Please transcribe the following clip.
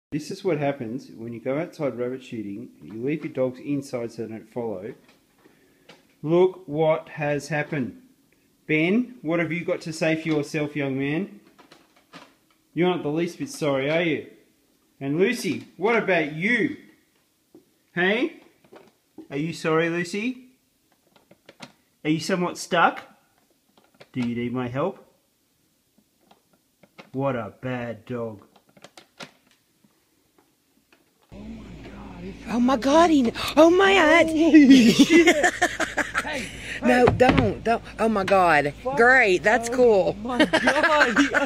This is what happens when you go outside rabbit shooting. You leave your dogs inside so they don't follow. Look what has happened. Ben, what have you got to say for yourself, young man? You're not the least bit sorry, are you? And Lucy, what about you? Hey? Are you sorry, Lucy? Are you somewhat stuck? Do you need my help? What a bad dog. Oh my God, oh my God. No, don't. Oh my God. Great, that's cool. Oh my God.